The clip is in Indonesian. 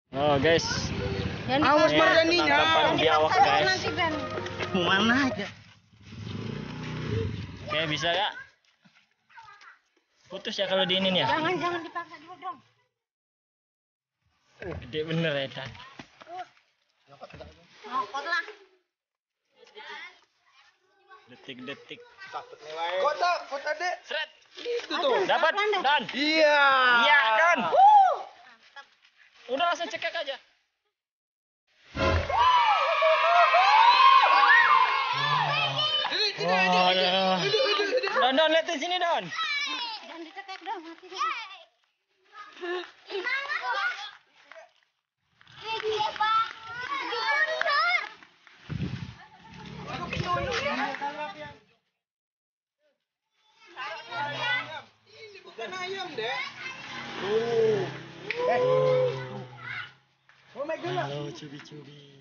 Oh guys, Awas Mardaninya. tangkapan biawak guys. Mana aja? Oke, bisa ya? Putus ya kalau di ini ya? Jangan dipaksa dulu dong. Gede bener ya Tan. Ngokot lah. Detik-detik. Kok dapat adek? Seret. Itu tuh. Dapat, Don. Iya. Iya, Don. Udah langsung cekek aja. Oh, ya. Don, lihat di sini, Don. Jangan dicekek dong, mati. Ini bukan ayam, Dek. Oh. Oh my god. Halo, cubi-cubi.